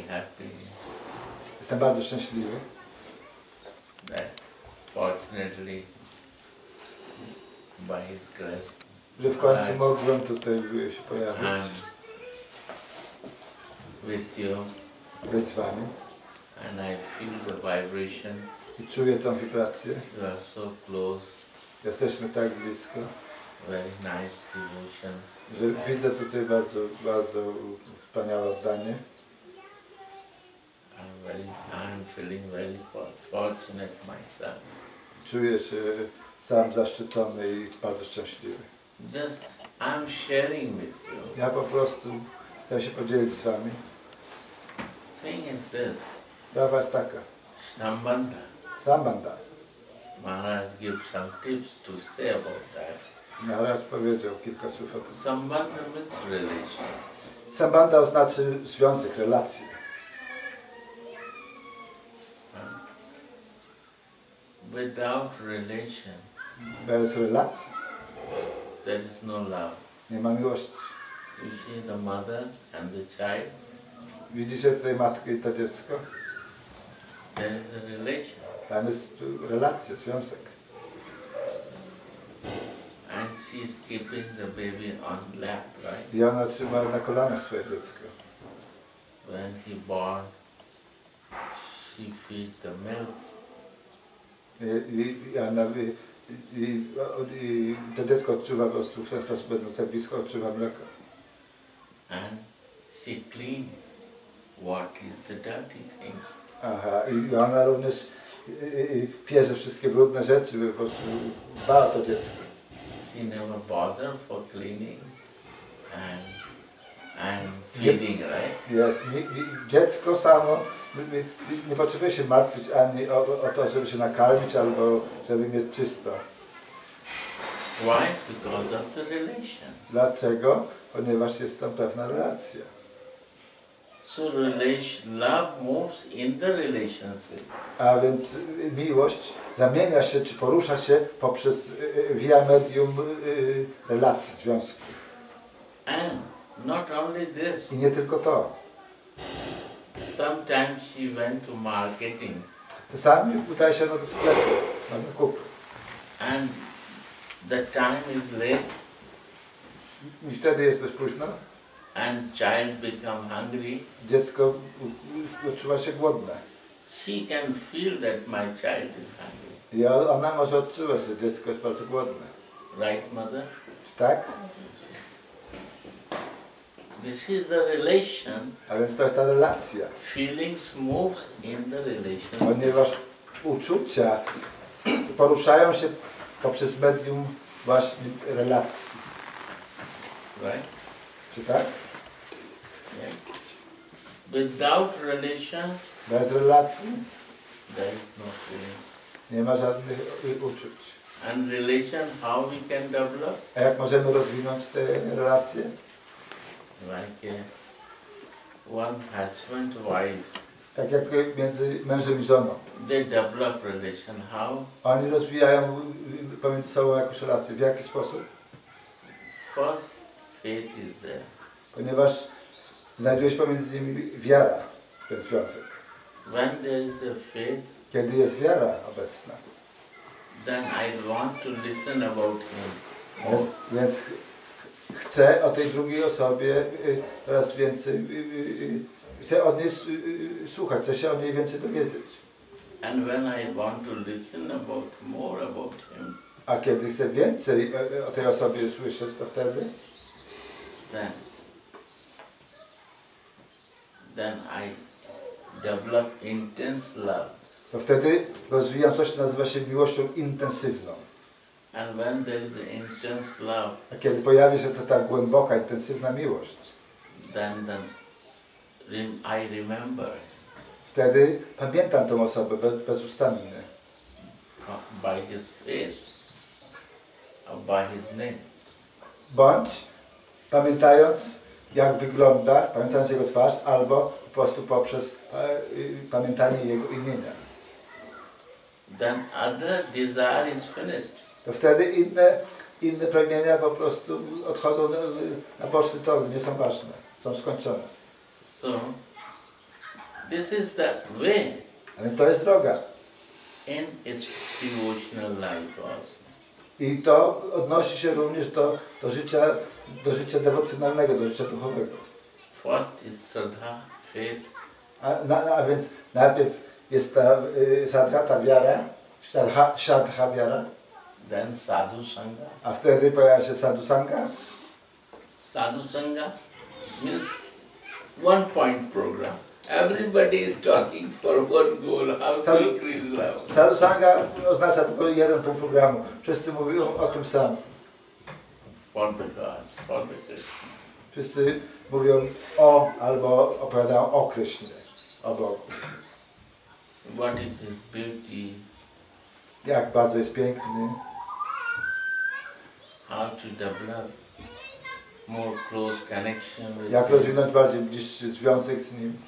happy Jestem bardzo szczęśliwy, that fortunately by His grace że w końcu mogłem tutaj się pojawić, I'm with you być z Wami and I feel the vibration. i czuję tą wibrację. You are so close, Jesteśmy tak blisko, very nice devotion. że widzę tutaj bardzo, bardzo wspaniałe oddanie. I'm feeling very fortunate myself. Czuję się sam zaszczycony i bardzo szczęśliwy. Just I'm sharing with you. Ja po prostu chcę się podzielić z Wami. Thing is this. Sprawa jest taka. Sambandha. Sambandha. Maharaj gives some tips to say about that. Maharaj powiedział kilka słów o tym. Sambandha means relation. Sambandha oznacza związek, relacje. Without relation, Bez relacji there is no love. nie ma miłości. You see the mother and the child, Widzicie tutaj matkę i to dziecko? there is a relation. Tam jest relacja, związek. And she's keeping the baby on lap, right? I ona trzyma na kolanach swoje dziecko. When he born, she feeds the milk. I to dziecko odczuwa po prostu w ten sposób, będąc tak blisko, odczuwa mleko. And she clean what is the dirty things. Aha, i ona również pierze wszystkie brudne rzeczy, po prostu dba o to dziecko. She never bother for cleaning and feeding, right? Jest. Dziecko samo nie potrzebuje się martwić ani o to, żeby się nakarmić, albo żeby mieć czysto. Why? Because of the relation. Dlaczego? Ponieważ jest tam pewna relacja. So love moves in the relationship. A więc miłość zamienia się, czy porusza się poprzez via medium relacji, związku. And not only this. I nie tylko to. Sometimes she went to marketing. Czasami udaje się do sklepu, na zakup. And the time is late. I wtedy jest dość późno. And child become hungry. Dziecko odczuwa się głodne. She can feel that my child is hungry. I ona może odczuwać, że dziecko jest bardzo głodne. Right, mother? Tak? This is the relation. A więc to jest ta relacja. Feelings moves in the relation. Ponieważ uczucia poruszają się poprzez medium właśnie relacji. Right? Czy tak? Yeah. Without relation, Bez relacji there is no feeling. nie ma żadnych uczuć. And relation, how we can develop? A jak możemy rozwinąć te relacje? Like one husband, wife. Tak jak między mężem i żoną. They develop relation. How? Oni rozwijają pomiędzy sobą jakąś relację. W jaki sposób? First, faith is there. Ponieważ znajduje się pomiędzy nimi wiara, ten związek. When there is a faith, Kiedy jest wiara obecna, then I want to listen about him. Więc chcę o tej drugiej osobie coraz więcej, chcę od niej słuchać, chcę się o niej więcej dowiedzieć. And when I want to listen more about him, A kiedy chcę więcej o tej osobie słyszeć, to wtedy then I develop intense love. To wtedy rozwijam coś, co nazywa się miłością intensywną. And when there is intense love, A kiedy pojawi się to ta głęboka, intensywna miłość, then I remember wtedy pamiętam tą osobę bezustannie. by his face or by his name. Bądź pamiętając, jak wygląda, pamiętając jego twarz, albo po prostu poprzez pamiętanie jego imienia. Then other desire is finished. To wtedy inne pragnienia po prostu odchodzą na boczny tor, nie są ważne, są skończone. So This is the way A więc to jest droga. in its devotional life also. I to odnosi się również do życia dewocjonalnego, do życia duchowego. First is Shraddha, faith, A więc najpierw jest ta sadha, ta wiara, śraddha wiara, then Sadhu Sangha. a wtedy pojawia się sadhu sangha. Sadhu Sangha means one point program. Everybody is talking for one goal, how to increase love. Sadhu sangha oznacza tylko jeden punkt programu. Wszyscy mówią o tym samym. For the gods, for the Krishna. Wszyscy mówią o albo opowiadają o Krysznie, o Bogu. What is his beauty, Jak bardzo jest piękny, how to develop more close connection with jak him. rozwinąć bardziej bliższy związek z Nim.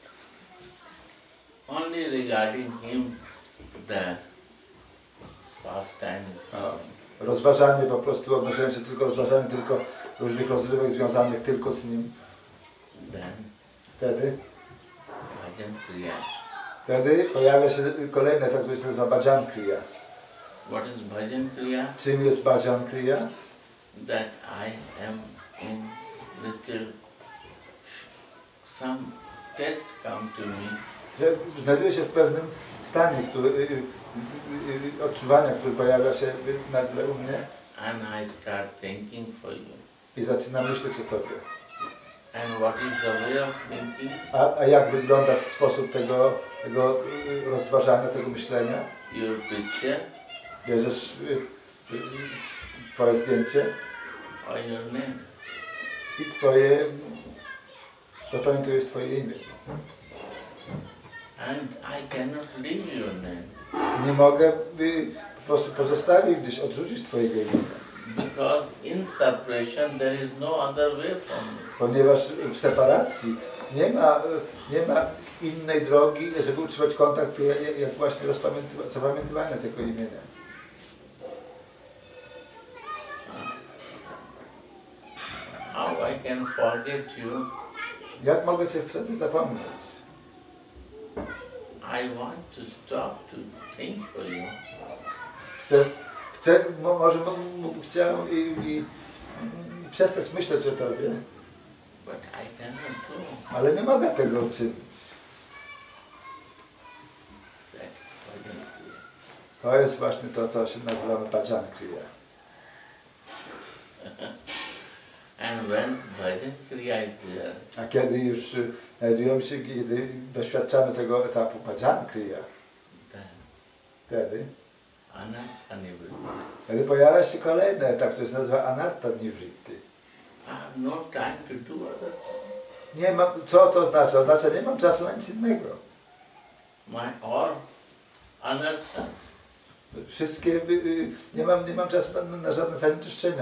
Only regarding him the pastime is coming. Rozważanie po prostu, odnoszenie się tylko, rozważanie tylko różnych rozrywek związanych tylko z Nim. Then Wtedy bhajan kriya. Wtedy pojawia się kolejny etap, który się nazywa Bhajan Kriya. What is bhajan kriya? Czym jest Bhajan Kriya? That I am in little, some test come to me. Że znajduje się w pewnym stanie odczuwania, który pojawia się nagle u mnie And I start thinking for you. i zaczynam myśleć o Tobie. And what is the way of thinking? A jak wygląda sposób tego rozważania, tego myślenia? Your picture Bierzesz Twoje zdjęcie or your name. i zapamiętujesz Twoje imię. And I cannot leave your name. Nie mogę po prostu pozostawić, gdyż odrzucić Twojego imienia. Because in separation there is no other way from me. Ponieważ w separacji nie ma innej drogi, żeby utrzymać kontakt, jak właśnie zapamiętywanie tego imienia. How I can forget you? Jak mogę Cię wtedy zapomnieć? I want to stop to think for you. Chciałem i przestać myśleć o Tobie, But I cannot do. ale nie mogę tego uczynić. That is bhajan kriya. To jest właśnie to, co się nazywamy Bhajan Kriya. And when bhajan kriya is there, A kiedy już znajdujemy się, kiedy doświadczamy tego etapu Bhajan Kriya, then wtedy anartha pojawia się kolejny etap, który się nazywa Anartha Nivritti. I have no time to do other things. Nie mam, co to oznacza? Oznacza, nie mam czasu na nic innego. Or anarthas. Wszystkie, nie mam czasu na żadne zanieczyszczenia.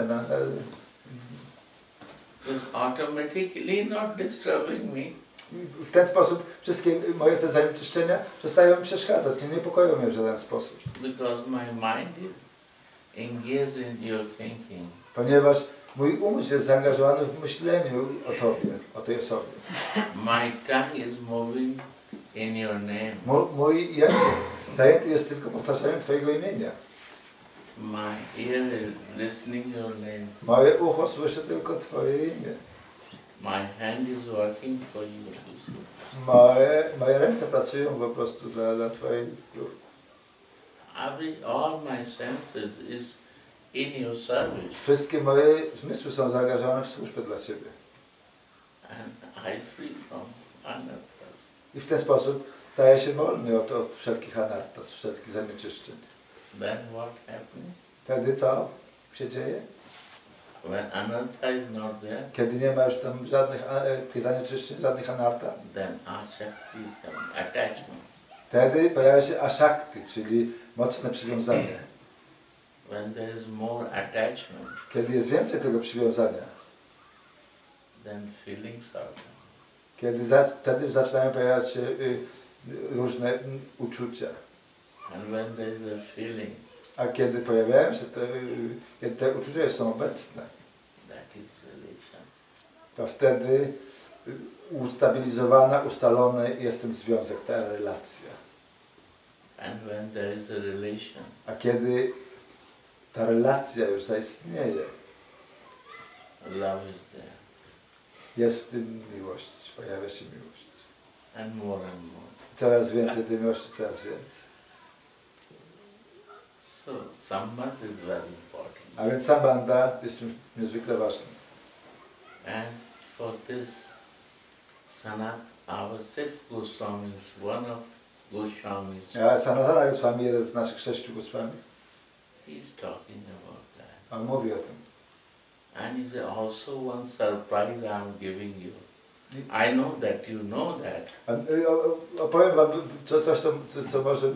Is automatically not disturbing me. W ten sposób wszystkie moje te zanieczyszczenia przestają mi przeszkadzać, nie niepokoją mnie w żaden sposób. Because my mind is engaged in your thinking. Ponieważ mój umysł jest zaangażowany w myśleniu o Tobie, o tej osobie. My tongue is moving in your name. Mój język zajęty jest tylko powtarzaniem Twojego imienia. My ear is listening your name. Moje ucho słyszy tylko Twoje imię. My hand is working for you. Moje ręce pracują po prostu dla Twojej. All my senses is in your service. Wszystkie moje zmysły są zaangażowane w służbę dla Ciebie. And I free from anarthas. I w ten sposób staję się wolny od wszelkich anartas, wszelkich zanieczyszczeń. Then what happens? Wtedy co się dzieje? When anartha is not there, Kiedy nie ma już tam żadnych tych zanieczyszczeń, żadnych anarta, then ashakti is coming, attachment. wtedy pojawia się ashakti, czyli mocne przywiązanie. When there is more attachment, Kiedy jest więcej tego przywiązania, then feelings are there. wtedy zaczynają pojawiać się różne uczucia. And when there is a feeling, A kiedy pojawiają się kiedy te uczucia są obecne, that is relation. to wtedy ustabilizowana, ustalony jest ten związek, ta relacja. And when there is a relation, A kiedy ta relacja już zaistnieje, love is there. jest w tym miłość, pojawia się miłość. And more and more. Coraz więcej tej miłości, coraz więcej. So, sambat is very important. A więc sambandha jest czymś niezwykle ważnym. And for this, Sanat, our six Goswamis, one of Goswamis, A Sanatana Goswami, jeden z naszych 6 Goswami, he's talking about that. on mówi o tym. And he said, also one surprise I am giving you. I know that you know that. Opowiem wam coś, co może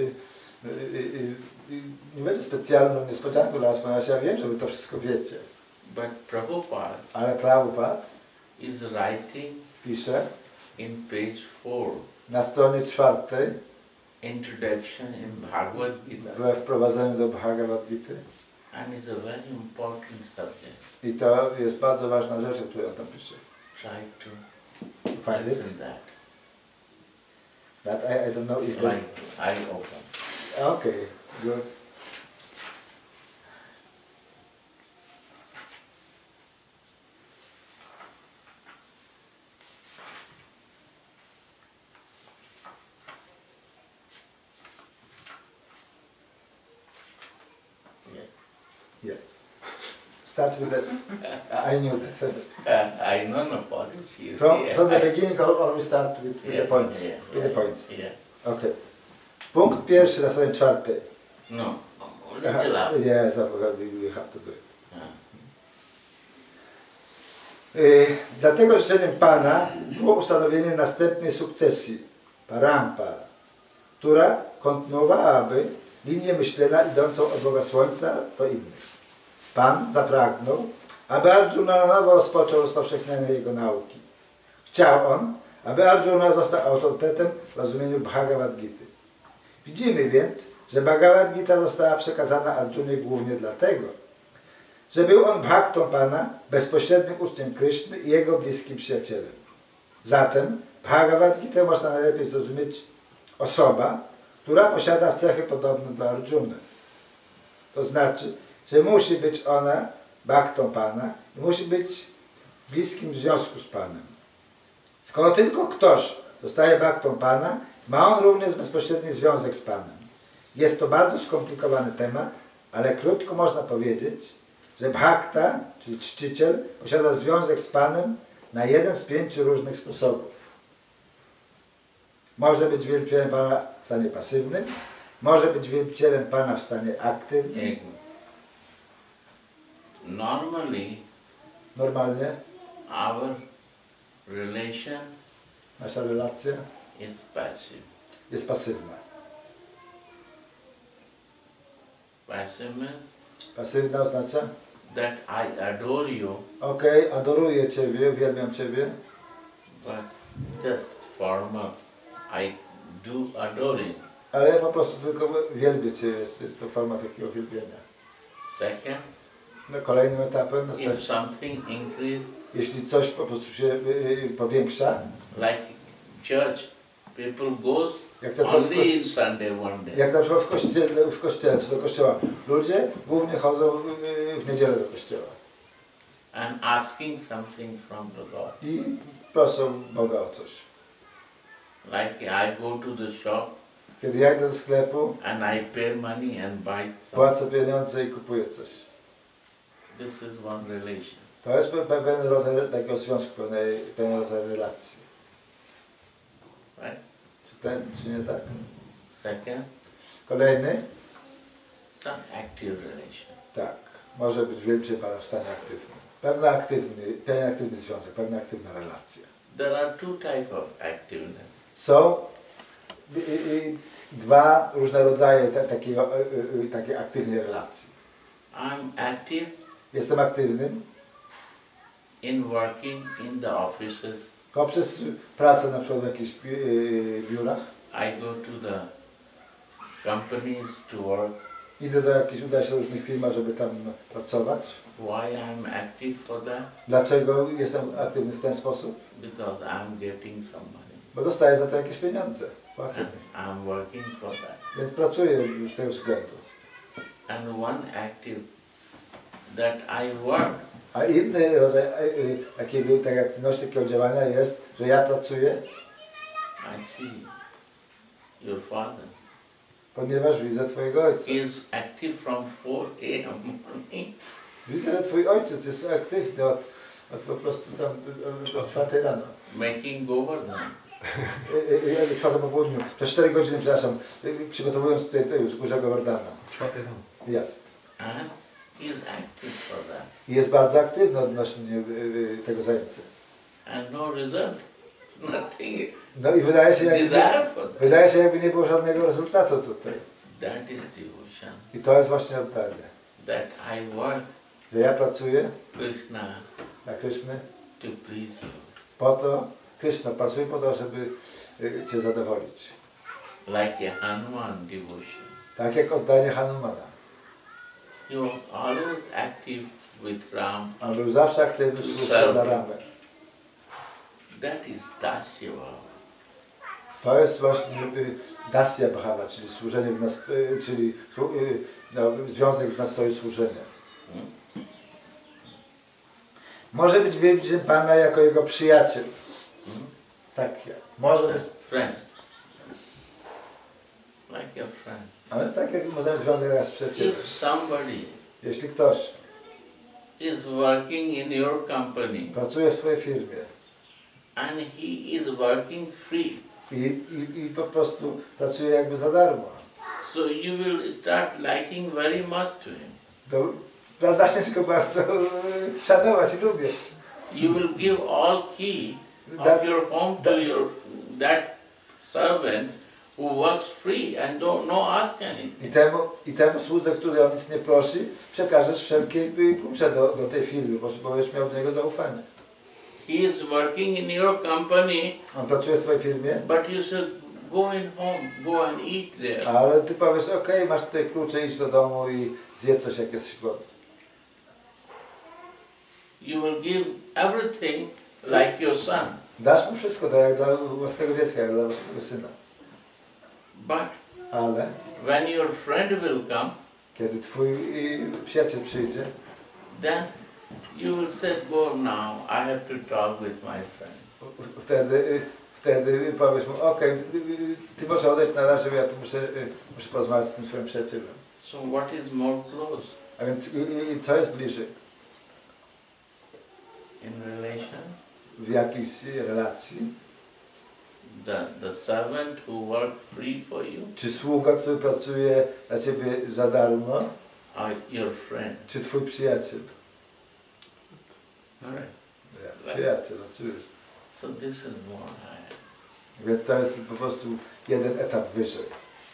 nie będzie specjalną niespodzianką dla was, ponieważ ja wiem, że wy to wszystko wiecie. But Prabhupada Ale Prabhupada is writing pisze in page 4, na stronie 4 introduction in Bhagavad Gita. we wprowadzeniu do Bhagavad Gita. And it's a very important subject. I to jest bardzo ważna rzecz, o której on tam pisze. Try to Find it? listen that. But I don't know if Like I open. Okay, good. Yeah. Yes. Start with that. I knew that. I know no policy. From the beginning, always start with the points. With the points. Yeah. Okay. Punkt pierwszy na stronie 4. No, only the last. Yes, we have to do it. Dlatego życzeniem Pana było ustanowienie następnej sukcesji, parampara, która kontynuowałaby linię myślenia idącą od Boga Słońca do innych. Pan zapragnął, aby Arjuna na nowo rozpoczął rozpowszechnianie jego nauki. Chciał on, aby Arjuna został autorytetem w rozumieniu Bhagavad Gity. Widzimy więc, że Bhagavad Gita została przekazana Arjunie głównie dlatego, że był on bhaktą Pana, bezpośrednim uczniem Kryszny i jego bliskim przyjacielem. Zatem Bhagavad Gita można najlepiej zrozumieć osoba, która posiada cechy podobne do Arjuny. To znaczy, że musi być ona bhaktą Pana i musi być w bliskim związku z Panem. Skoro tylko ktoś zostaje bhaktą Pana, ma on również bezpośredni związek z Panem. Jest to bardzo skomplikowany temat, ale krótko można powiedzieć, że bhakta, czyli czciciel, posiada związek z Panem na jeden z 5 różnych sposobów. Może być wielbicielem Pana w stanie pasywnym, może być wielbicielem Pana w stanie aktywnym. Normalnie Our relation nasza relacja is passive. jest pasywna. Passive Pasywna oznacza, that I adore you, okej, adoruję Ciebie, uwielbiam Ciebie, but just formal. I do adoring. ale ja po prostu tylko wielbię Cię, jest to forma takiego wielbienia. Second, No, kolejnym etapem, if something increase, jeśli coś po prostu się powiększa, like church, people goes jak na przykład, only in Sunday one day. jak na przykład w kościele czy do kościoła, ludzie głównie chodzą w niedzielę do kościoła And asking something from the God. i proszą Boga o coś. Like I go to the shop Kiedy ja idę do sklepu, and I pay money and buy something. płacę pieniądze i kupuję coś. This is one relation. To jest pewien rodzaj takiego związku, pewien rodzaj relacji. Right? Czy nie tak? Second, Kolejny? some active relation. Tak. Może być wielbiciel Pana w stanie aktywnym. Pewien aktywny związek, pewna aktywna relacja. There are two types of activeness. Są dwa różne rodzaje takiej aktywnej relacji. I'm active Jestem aktywnym in working in the offices. poprzez pracę na przykład w jakichś biurach. I go to the companies to work. Idę do jakichś, udaję się do różnych firm, żeby tam pracować. Why I'm active for that? Dlaczego jestem aktywny w ten sposób? Because I'm getting some money. Bo dostaję za to jakieś pieniądze. Płacę And mi. I'm working for that. Więc pracuję z tego względu. And one active that I work, A inny rodzaj takiej aktywności, takiego działania jest, że ja pracuję, I see your father ponieważ widzę Twojego ojca. is active from 4 a.m. morning Widzę, że Twój ojciec jest aktywny od po prostu tam od 4 rano. making Govardhan. 4 po południu, przez 4 godziny, przepraszam, przygotowując tutaj wzgórza Govardhana. 4 rano. Jest. And is active for that. I jest bardzo aktywny odnośnie tego zajęcia. And no result. Nothing No i wydaje się, desire for that. jakby nie było żadnego rezultatu tutaj. That is devotion. I to jest właśnie oddanie. That I work, Że ja pracuję Krishna, na Kryszny to please you. po to, Kryszna pracuje po to, żeby Cię zadowolić. Like a Hanuman devotion. Tak jak oddanie Hanumana. He was always active with Ram. On był zawsze aktywny w służbie dla Ramy. That is Dasya Bhava. To jest właśnie Dasya Bhava, czyli służenie czyli związek w nastroju służenia. Może być wielbicielem Pana jako jego przyjaciel. Sakya. Może być. Friend. Like a friend. Ale tak jak możemy związek raz z przyjacielem. If somebody Jeśli ktoś is working in your company pracuje w Twojej firmie and he is working free, i po prostu pracuje jakby za darmo, so you will start liking very much to him. to zaczniesz go bardzo szanować i lubić. You will give all key of your home to that servant who works free and don't ask anything. I temu słudze, który o nic nie prosi, przekażesz wszelkie klucze do tej firmy, bo będziesz miał do niego zaufanie. He is working in your company, On pracuje w Twojej firmie, but you say, go in home, go and eat there. ale Ty powiesz, okej, masz tutaj klucze, idź do domu i zjedz coś, jak jesteś głodny. You will give everything like your son. Dasz mu wszystko, tak jak dla własnego dziecka, jak dla własnego syna. But Ale when your friend will come, kiedy Twój przyjaciel przyjdzie, then you will say, go now, I have to talk with my friend. wtedy powiesz mu, okej, Ty możesz odejść na razie, bo ja tu muszę porozmawiać z tym swoim przyjacielem. So what is more close A więc to jest bliżej in relation? w jakiejś relacji. The servant who works free for you, Czy sługa, który pracuje dla Ciebie za darmo, or your friend? czy Twój przyjaciel? Right. Przyjaciel, oczywiście. So this is more higher. Więc to jest po prostu jeden etap wyżej.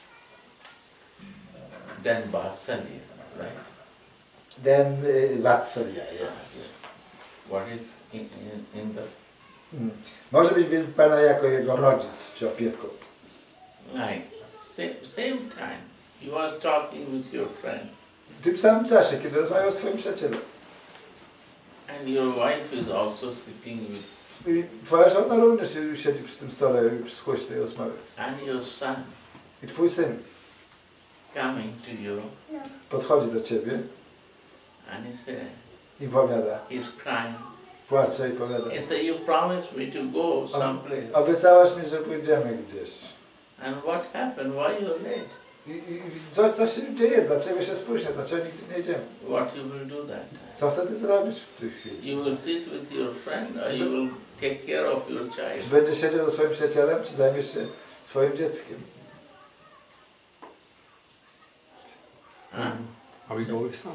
Than Vatsalya, right? Then Vatsalya, yes. What is in the Może być wielbi Pana jako jego rodzic czy opiekun. like same time you are talking with your friend W tym samym czasie, kiedy rozmawiał z Twoim przyjacielem. and your wife is also sitting with I Twoja żona również siedzi przy tym stole i słucha tej rozmowy. and your son I Twój syn coming to you podchodzi do Ciebie and he says, i powiada, he's crying. płacze i powiada, He said, you promised me to go someplace. obiecałaś mi, że pójdziemy gdzieś. And what happened? Why you're late? I co się dzieje? Dlaczego się spóźnia? Dlaczego nigdzie nie jedziemy? What you will do that time? Co wtedy zrobisz w tej chwili? You will sit with your friend or you will take care of your Czy child? będziesz siedział ze swoim przyjacielem, czy zajmiesz się swoim dzieckiem? Huh? I will go with some.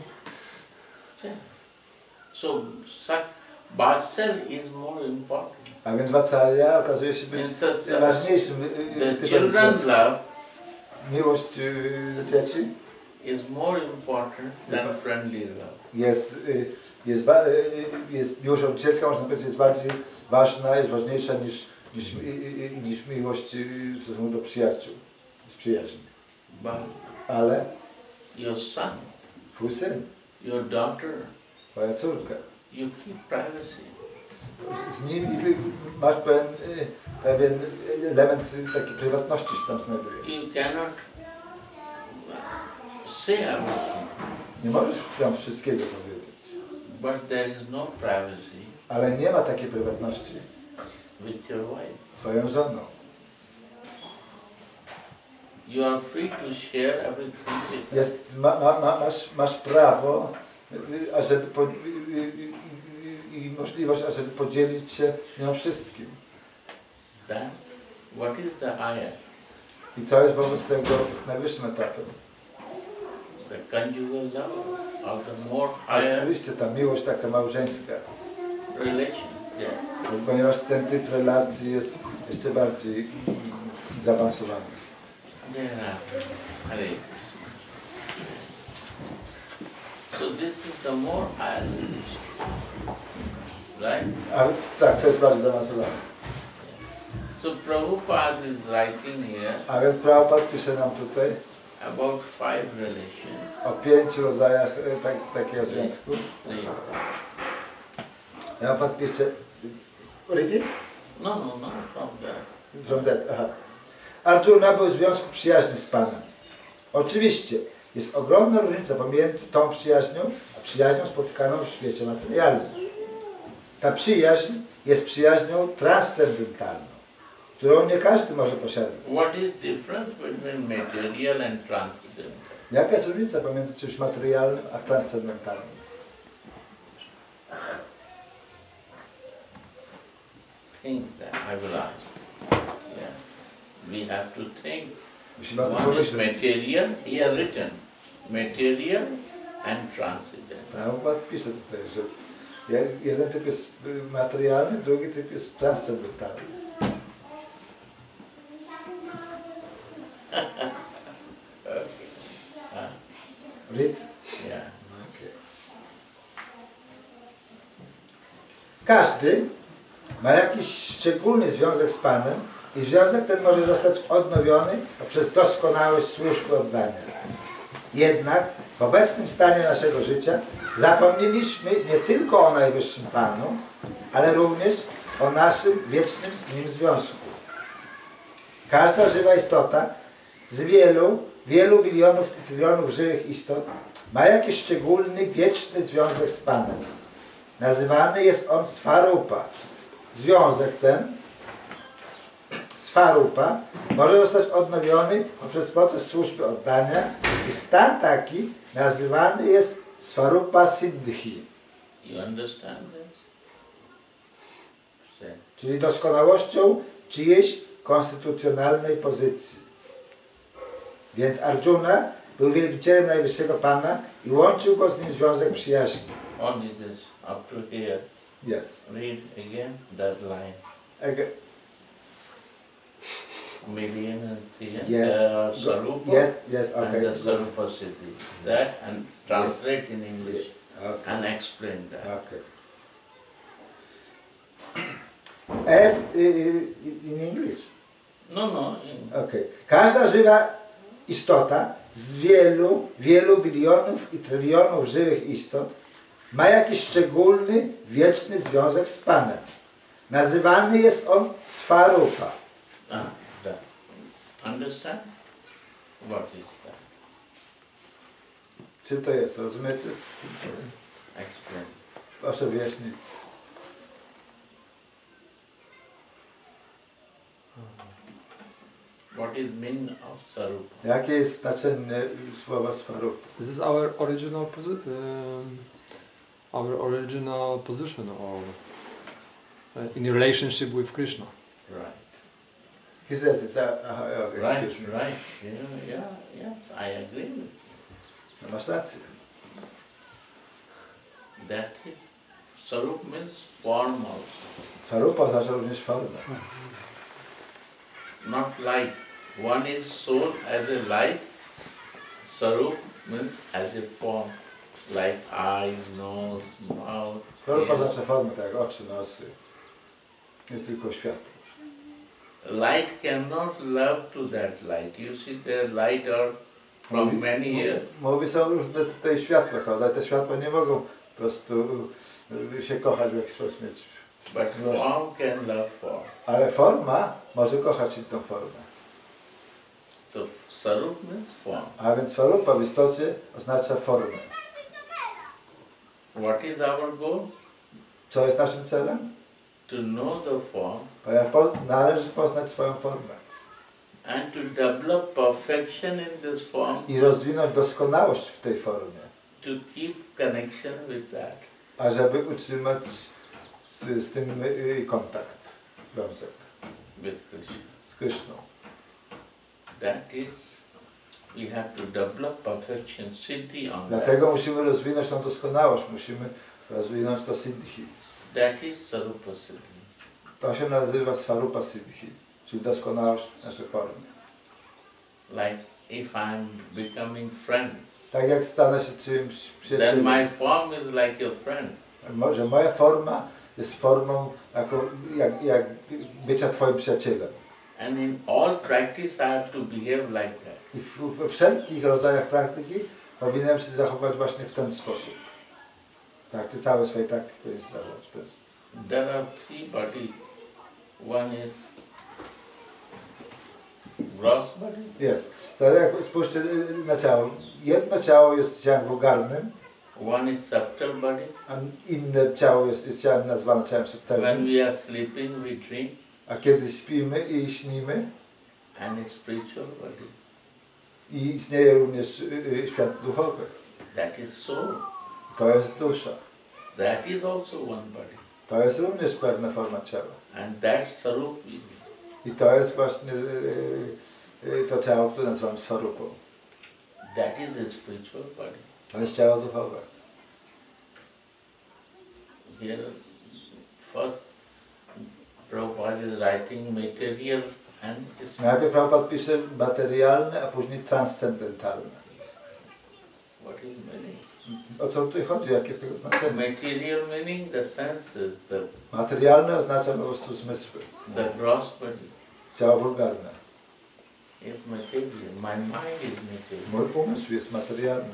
So, Vatsal is more important. A więc Vatsalya okazuje się być ważniejszym The typem children's związku. love Miłość do dzieci is more important than friendly love. jest miłość od dziecka, można powiedzieć, jest bardziej ważna, jest ważniejsza niż miłość w stosunku do przyjaciół, z przyjaźni. But Ale your son, twój syn, your daughter, twoja córka. you keep privacy. Z nimi masz pewien element takiej prywatności się tam znajduje. You cannot say everything, Nie możesz tam wszystkiego powiedzieć. but there is no privacy Ale nie ma takiej prywatności with your wife. z twoją żoną. You are free to share everything with her. Jest, masz prawo ażeby i możliwość, ażeby podzielić się z nią wszystkim. Then, what is the higher? I to jest wobec tego najwyższym etapem. The conjugal love or the more higher Oczywiście ta miłość taka małżeńska, relation? Yeah. ponieważ ten typ relacji jest jeszcze bardziej zaawansowany. Hare Krishna. So this is the more higher relation. Right? Ale tak, to jest bardzo zaawansowane. So Prabhupada is writing here A więc Prabhupada pisze nam tutaj about 5 relations. o 5 rodzajach takiego związku. Prabhupada pisze... Repeat? No, from there. From that, aha. Arjuna był w związku przyjaźni z Panem. Oczywiście jest ogromna różnica pomiędzy tą przyjaźnią, a przyjaźnią spotykaną w świecie materialnym. Ta przyjaźń jest przyjaźnią transcendentalną, którą nie każdy może posiadać. What is difference between material and transcendental? Jaka jest różnica pomiędzy czymś materialnym a transcendentalnym? Think that, I will ask. Yeah. We have to think. Musimy o tym One is pomyśleć. material, here written, material and transcendental. Prabhupada pisze tutaj, że jeden typ jest materialny, drugi typ jest transcendentalny. Read? Yeah. Okay. Każdy ma jakiś szczególny związek z Panem i związek ten może zostać odnowiony poprzez doskonałość służby oddania. Jednak w obecnym stanie naszego życia zapomnieliśmy nie tylko o Najwyższym Panu, ale również o naszym wiecznym z Nim związku. Każda żywa istota z wielu bilionów i trylionów żywych istot ma jakiś szczególny, wieczny związek z Panem. Nazywany jest on Svarupa. Związek ten, Svarupa, może zostać odnowiony poprzez proces służby oddania i stan taki nazywany jest Svarupa Siddhi, You understand this? Say. czyli doskonałością czyjejś konstytucjonalnej pozycji. Więc Arjuna był wielbicielem Najwyższego Pana i łączył go z nim związek przyjaźni. Only this, up to here. Yes. Read again that line. Okay. Million and three. Yes. There are Sarupa Yes, okay. and the Sarupa Siddhi. That and translate in English Okay. and explain that. Okay. In English? No. Okay. Każda żywa istota z wielu bilionów i trylionów żywych istot ma jakiś szczególny, wieczny związek z Panem. Nazywany jest on Svarupa. That. Understand? What is that? Czym to jest? Rozumiecie? Explain. Proszę wyjaśnić. What is meaning of Sarupa? Jakie jest znaczenie słowa Svarupa? This is our original position, or in relationship with Krishna. Right. He says it's okay, Right. excuse me. Yes, I agree with you. No, masz rację. That is, Sarup means form also, Svarupa oznacza również formę. not light. One is soul as a light, Sarup means as a form, like eyes, nose, mouth. Svarupa ear. oznacza formę, tak jak oczy, nosy. Nie tylko światło. Light cannot love to that light. You see, their light are from many years. Mówi, są różne tutaj światła, prawda? Te światła nie mogą po prostu się kochać w jakiś sposób. But form can love form. Ale forma może kochać inną formę. So Sarup means form. A więc Swarupa w istocie oznacza formę. What is our goal? Co jest naszym celem? To know the form Należy poznać swoją formę and to develop perfection in this form, i rozwinąć doskonałość w tej formie, to keep connection with that. a żeby utrzymać z tym kontakt, związek With Krishna. z Kryszną. That is, we have to develop perfection, siddhi on that. Dlatego musimy rozwinąć tą doskonałość, musimy rozwinąć to siddhi. That is Sarupa Siddhi. To się nazywa Swarupa Siddhi, czyli doskonałość w naszej formie. Like if I'm becoming friend, Tak jak stanę się czymś then przyjacielem, my form is like your friend. że moja forma jest formą jak bycia Twoim przyjacielem. And in all practice I have to behave like that. I we wszelkich rodzajach praktyki powinienem się zachować właśnie w ten sposób. Tak, czy całe swojej praktyki powinien się zachować w ten sposób. There are three body. One is gross body, Jest. To jak spójrzcie na ciało. Jedno ciało jest ciałem wulgarnym, one is subtle body. a inne ciało jest ciałem nazwane ciałem When subtelnym. we are sleeping, we dream, A kiedy śpimy i śnimy, and it's spiritual body. i istnieje również świat duchowy. That is soul. To jest dusza. That is also one body. To jest również pewna forma ciała. And that's Sarup. I to jest właśnie to ciało, które nazywamy Swarupą. That is a spiritual body. To jest ciało duchowe. Here, first, Prabhupada is writing material and spiritual. Najpierw Prabhupada pisze materialne, a później transcendentalne. What is meaning? O co tutaj chodzi? Jakie jest tego znaczenie? Material meaning the senses, Materialne oznacza po prostu zmysły. the gross body Ciało wulgarne. is material. My mind is material. Mój umysł jest materialny.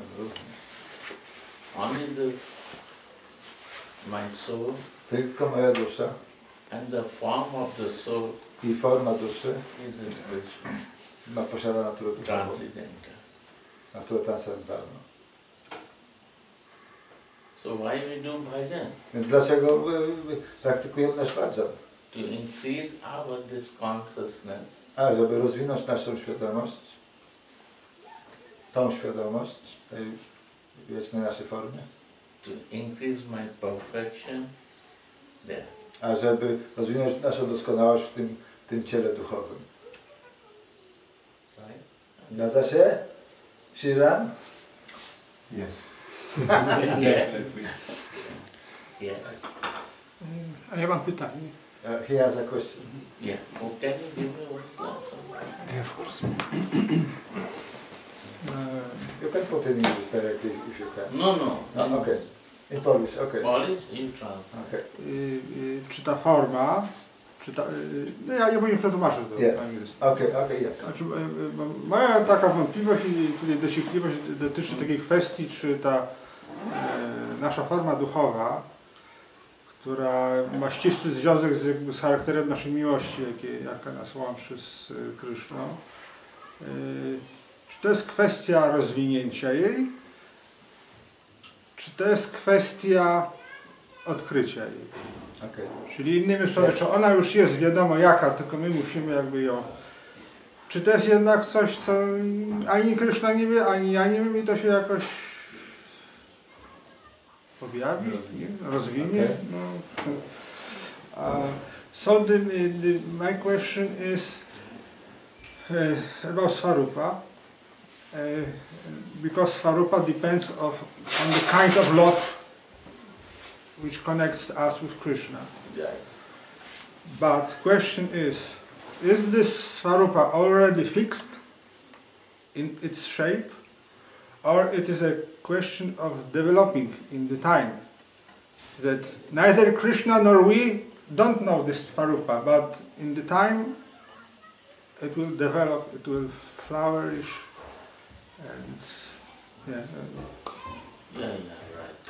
Only my soul Tylko moja dusza and the form of the soul i forma duszy is a spiritual, posiada naturę duchową, transcendental. naturę transcendentalną. So why we do bhajan? Więc dlaczego praktykujemy nasz bhajan? To increase our this consciousness A, żeby rozwinąć naszą świadomość, tą świadomość w tej wiecznej naszej formie, to increase my perfection there. a żeby rozwinąć naszą doskonałość w tym ciele duchowym. Right? Zgadza się? Shiram? Yes. Yes. A ja mam pytanie. He has a question. Yeah. Oh, can you give me one glass of water? Yeah, of course. You can put in English directly if you can. No, no. Oh, okay. In Polish, okay. Polish, you translate. Okay. Czy ta forma, no ja nie przetłumaczę to Yeah. po angielsku. Okay, yes. Znaczy, moja taka wątpliwość i tutaj dociekliwość dotyczy takiej kwestii, czy ta nasza forma duchowa, która ma ścisły związek z charakterem naszej miłości, jaka nas łączy z Kryszną, czy to jest kwestia rozwinięcia jej, czy to jest kwestia odkrycia jej. Okay. Czyli innymi słowy, czy ona już jest wiadomo jaka, tylko my musimy jakby ją... Czy to jest jednak coś, co ani Kryszna nie wie, ani ja nie wiem i to się jakoś objawi, rozwinie? Okay. No. So my question is about Svarupa. Because Svarupa depends on the kind of love which connects us with Krishna. Yeah. But question is this Svarupa already fixed in its shape, or it is a question of developing in the time? That neither Krishna nor we don't know this Svarupa, but in the time it will develop, it will flourish, And yeah, Yeah, right.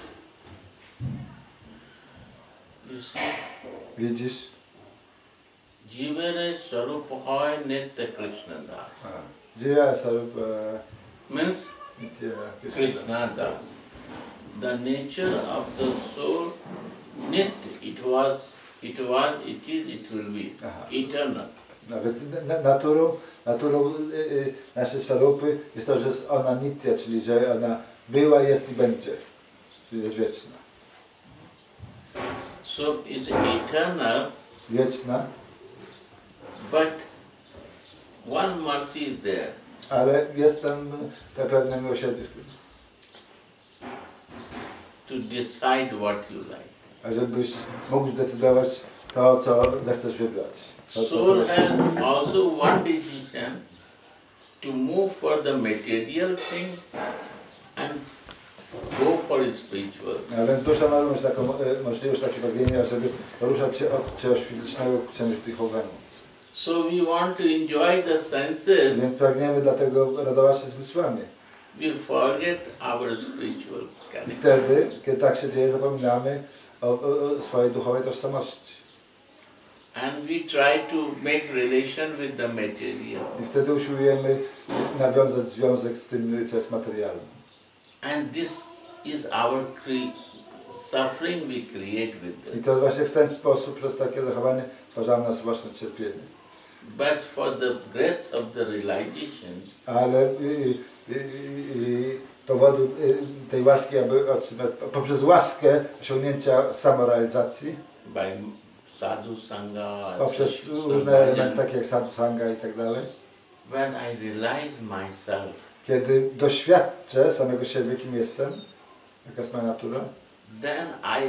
You see, Widzisz? Jivere Sarup Hoy Nitya Krishna Das. Jiva Sarupa Means Nitya Krishna Das. The nature of the soul, Nit, it was, it is, it will be. Aha. Eternal. Nawet naturą naszej Swarupy jest to, że jest ona nitya, czyli że ona była, jest i będzie. Czyli jest wieczna. So it's eternal, Wieczna, but one mercy is there. ale jest tam pewne miłosierdzie w tym. To decide what you like. A żebyś mógł zdecydować to, co zechcesz wybrać. Soul has also one decision to move for the material thing and go for it spiritual. A więc dusza ma również taką możliwość, takie pragnienia, żeby poruszać się od czegoś fizycznego ku czemuś duchowemu. So we want to enjoy the senses, Więc pragniemy dlatego radować się zmysłami. we forget our spiritual I character. wtedy, kiedy tak się dzieje, zapominamy o swojej duchowej tożsamości. And we try to make relation with the material. I wtedy usiłujemy nawiązać związek z tym, co jest materialnym. And this is our suffering we create with I this. to właśnie w ten sposób, przez takie zachowanie, stwarzamy nas własne cierpienie. But for the grace of the realization, Ale powodu tej łaski, aby otrzymać, poprzez łaskę osiągnięcia samorealizacji, by sadhu sangha, poprzez różne elementy takie jak sadhu sangha i tak dalej, when I realize myself, kiedy doświadczę samego siebie, kim jestem, jaka jest moja natura, then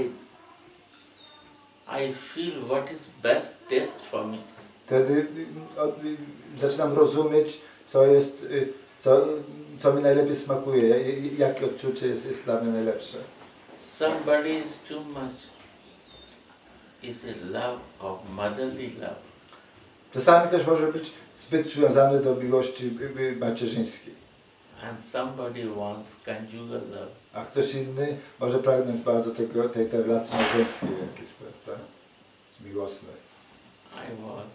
I feel what is best taste for me. wtedy zaczynam rozumieć, co jest, co mi najlepiej smakuje, jakie odczucie jest dla mnie najlepsze. Somebody is too much, is a love of motherly love. Czasami ktoś może być zbyt przywiązany do miłości macierzyńskiej, And somebody wants conjugal love. a ktoś inny może pragnąć bardzo tej relacji małżeńskiej, jak jest, prawda? Miłosnej. I was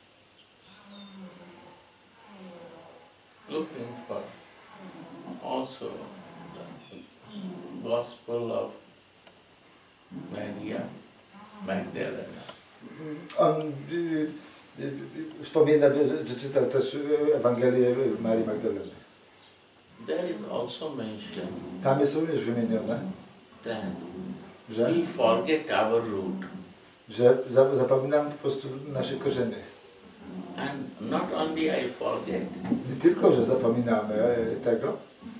looking for also the Gospel of Maria Magdalena. On wspomina, że czytał też Ewangelię Marii Magdaleny. There is also mentioned Tam jest również wymienione, that że we forget our root. Zapominamy po prostu naszych korzeni. And not only I forget, Nie tylko, że zapominamy tego,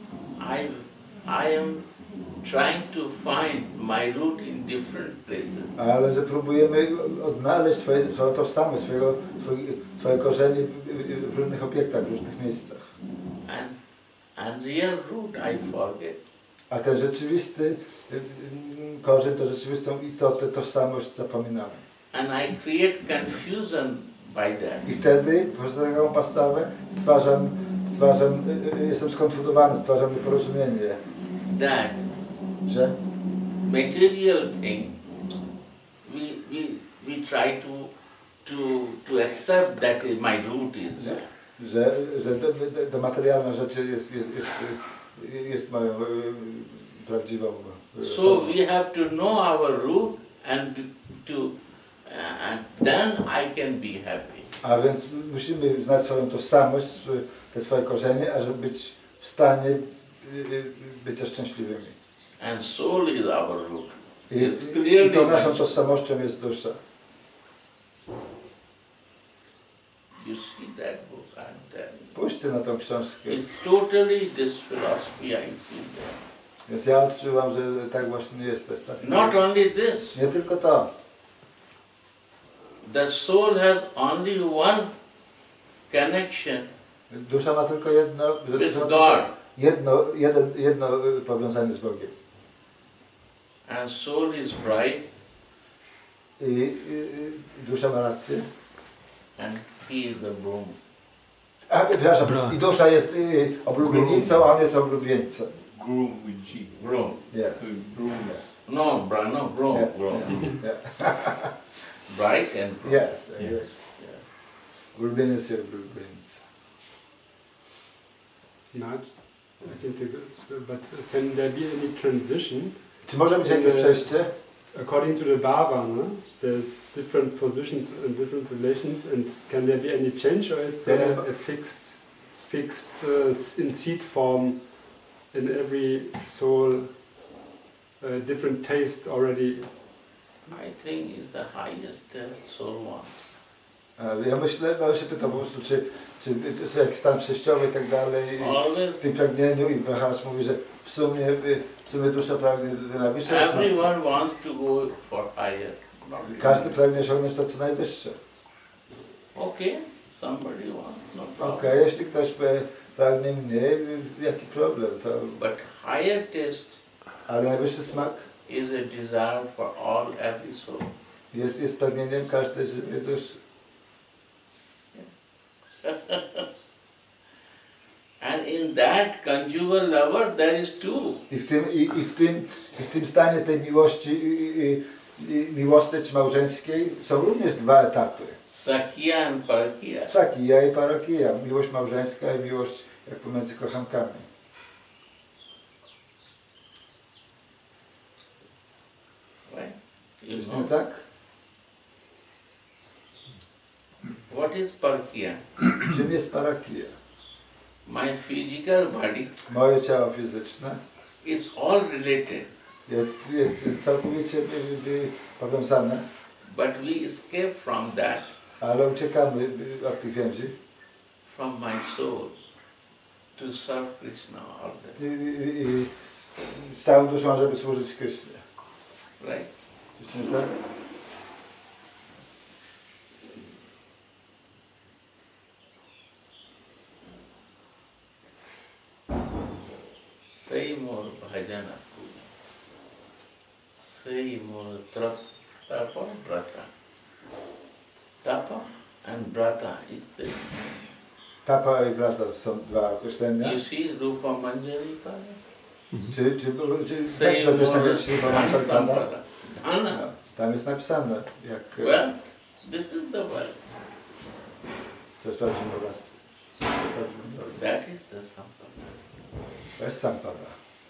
I am trying to find my root in different places. ale że próbujemy odnaleźć swoją tożsamość, swoje korzenie w różnych obiektach, w różnych miejscach. And real root I forget. A ten rzeczywisty korzeń, to rzeczywistą istotę, tożsamość zapominamy. And I create confusion by that. I wtedy, poprzez taką postawę, jestem skonfundowany, stwarzam nieporozumienie, That że material thing, we try to accept that my root is there. że ta materialna rzecz jest moją prawdziwą. So we have to know our root and then I can be happy. A więc musimy znać swoją tożsamość, te swoje korzenie, ażeby być w stanie bycia szczęśliwymi. And soul is our root. I tą naszą tożsamością jest dusza. You see that book I'm telling you. Pójście na tą książkę. It's totally this philosophy I feel there. Więc ja odczuwam, że tak właśnie jest. To jest tak. Not only this, Nie tylko to. the soul has only one connection Dusza ma tylko jedno with God. jedno powiązanie z Bogiem. And soul is bride I dusza ma rację, and he is the groom. A, przepraszam, Bra. i dusza jest oblubienicą, a on jest oblubieńcem. Groom with G. Groom. Yes. Groom is No, groom, Yeah. groom. Yeah. Bright and groom. Yes. Yes. Ulubieniec i oblubieńca. Not, I think but can there be any transition? Czy może być jakieś przejście? According to the Bhava, no? There's different positions and different relations, and can there be any change, or is there a fixed in seed form in every soul, different taste already? I think is the highest test soul wants. Ja myślę, no się pytam po prostu, czy to jest jakiś stan przejściowy i tak dalej, Always, w tym pragnieniu, i Maharaj mówi, że w sumie dusza pragnie do najwyższego. everyone wants to go for higher. Not Każdy pragnie osiągnąć to, co najwyższe. Okay, somebody wants, no problem. Okej, jeśli ktoś pragnie mniej, jaki problem? To, But higher taste ale najwyższy smak is a desire for every soul. jest pragnieniem każdej żywej duszy. And in that conjugal lover there is two. I w tym stanie tej miłości miłosnej czy małżeńskiej są również dwa etapy. Sakya and Parakya. Swakiya i Parakya. Miłość małżeńska i miłość jak pomiędzy kochankami. Right? You Czyż nie know tak? what is Parakya? Czym jest Parakya? My physical body Moje ciało fizyczne is all related, jest całkowicie powiązane, but we escape from that, ale uciekamy od tych więzi from my soul, to serve Krishna always. z całą duszą, żeby służyć Krysznie. Right? Czyż nie tak? Say more bhajana, say more tapa, brata. Tapa and brata is the, Tapa i brata są dwa określenia. you see Rupa Manjari Pada? Czy Say tekst do piosenki more Śri dhana Manjari Pada? sampada. Dhana, No, tam jest napisane, jak wealth, this is the wealth. to jest prawdziwe bogactwo. That is the sampada. To jest sampada.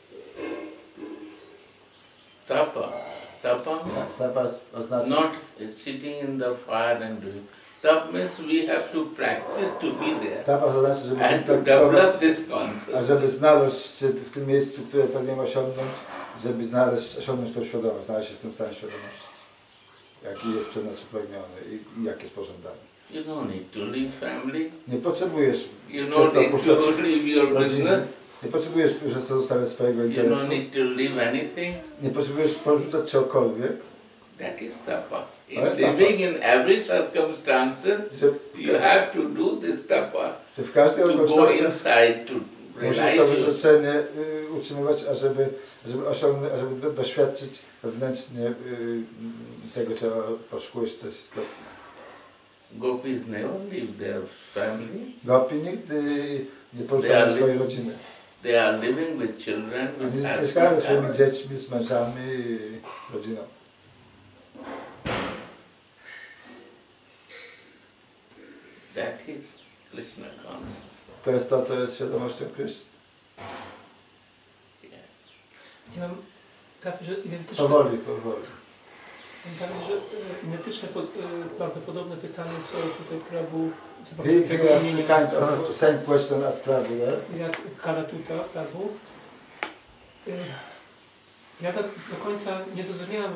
Tapa, tapa Tapa oznacza not sitting in the fire and doing. Tap means we have to practice to be there Tapa oznacza, że musimy and to praktykować, develop this a consciousness. żeby znaleźć się w tym miejscu, które pragniemy osiągnąć, żeby osiągnąć tą świadomość, znaleźć się w tym stanie świadomości. Jaki jest przez nas upragniony i jak jest pożądany. You don't need to leave family. Nie potrzebujesz You przez don't to need opuszczać to leave your rodziny, business. nie potrzebujesz przez to zostawiać swojego You interesu, don't need to leave anything. nie potrzebujesz porzucać czegokolwiek, That is tapa. In That's living tapas. in every circumstances, że, you have to do this tapa że w każdej to go okoliczności inside to musisz realize to yourself. wyrzeczenie utrzymywać, ażeby osiągnąć, ażeby doświadczyć wewnętrznie tego, czego poszukujesz. To jest to. Gopis never leave their family. Gopi nigdy nie They porzucają are swojej rodziny. They are living with children, Oni with mieszkają ze swoimi husband. dziećmi, z mężami, z rodziną. That is Krishna consciousness. To jest to, co jest świadomością Kryszny. Yeah. Ja mam prawie, że identyczne, Powoli. identyczne prawdopodobne pytanie, co tutaj Prabhu, co He tego has imienia, kind of same question as Prabhu there. jak Karatuta Prabhu. Ja tak do końca nie zrozumiałem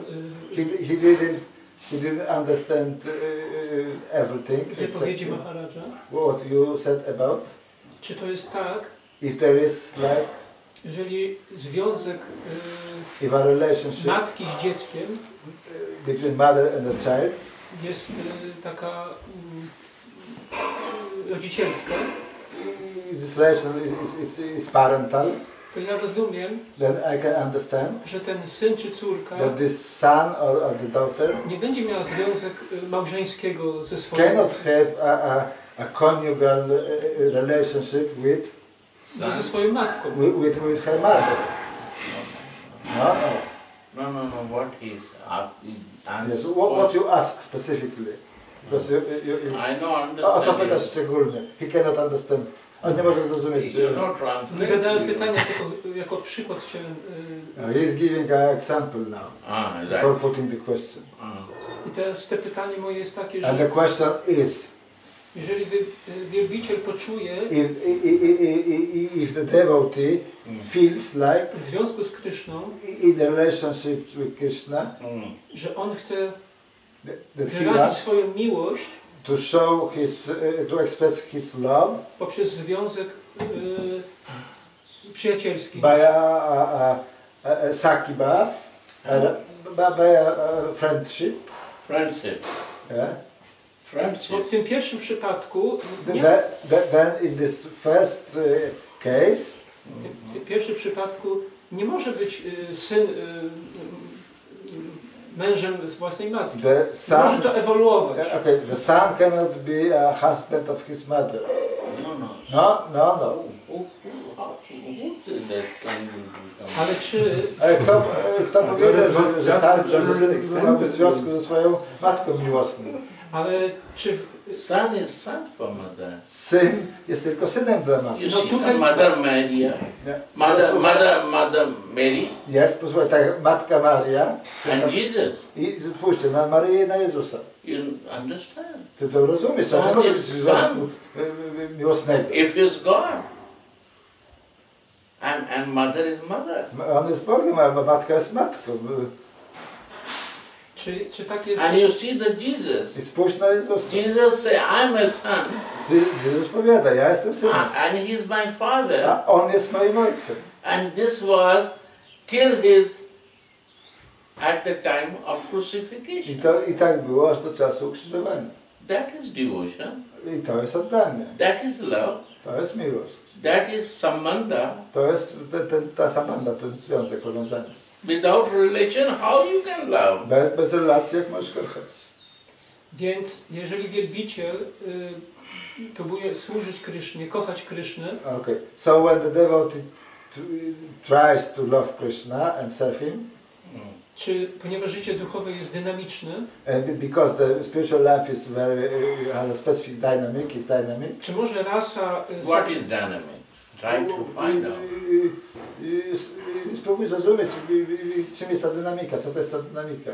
He didn't understand everything. wypowiedzi except Maharaja. what you said about. Czy to jest tak, If there is like, jeżeli związek if a relationship matki z dzieckiem between mother and a child jest taka rodzicielska, this relation is parental, to ja rozumiem, then I can understand że ten syn czy córka that this son or the daughter nie będzie miała związek małżeńskiego ze swoim cannot have a conjugal relationship with ze swoją matką. with her mother. No, No, what he's Yes. What you ask specifically? Because you I know o co pytasz understand. szczególnie? He cannot understand. On nie może zrozumieć. You're not Nie translating. zadałem pytania, tylko jako przykład chciałem... He's giving an example now Right. before putting the question. I teraz te pytanie moje jest takie, And the że question is, jeżeli wielbiciel poczuje if the devotee feels like w związku z Kryszną, in the relationship with Krishna, że on chce that he wyrazić wants swoją miłość to show his, to express his love poprzez związek przyjacielski. by a Saki Bhav, by a friendship. Bo Friendship. w tym pierwszym przypadku, Then in this first case, w tym pierwszym przypadku nie może być syn mężem z własnej matki. the Może son, to ewoluować. okay, the son cannot be a husband of his mother. No. Who said that son will become? Ale czy Ale kto powiedział, że son just ma w związku ze swoją matką miłosną? Son is son for mother. Syn jest tylko synem dla matki. You No see, tutaj- Mother Maria, Nie. Mother Mary, Jest, posłuchaj, tak, Matka Maria and Jesus. i spójrzcie na Maryję i na Jezusa. You understand? Ty to rozumiesz, to nie może być związku miłosnego. If it's God, and mother is mother. On jest Bogiem, a matka jest matką. czy tak jest, And you see that Jesus. I spójrz na Jezusa. Jesus say, I'm a son, Jezus powiada, ja jestem synem, and he's my father. a On jest moim ojcem. And this was till his, at the time of crucifixion. I tak było aż do czasu ukrzyżowania. That is devotion. I to jest oddanie, That is love. to jest miłość. That is sambandha. To jest ta sambandha, ten związek, powiązanie. Without relation, how you can love? Bez relacji jak możesz kochać. więc jeżeli wielbiciel próbuje służyć Krysznie, kochać Krysznę, Okay, so when the devotee tries to love Krishna and serve him, ponieważ życie duchowe jest dynamiczne, and because the spiritual life is very has a specific dynamic, is dynamic. czy może rasa What is dynamic? Try to find out. Spróbuj zrozumieć, czym jest ta dynamika, co to jest ta dynamika.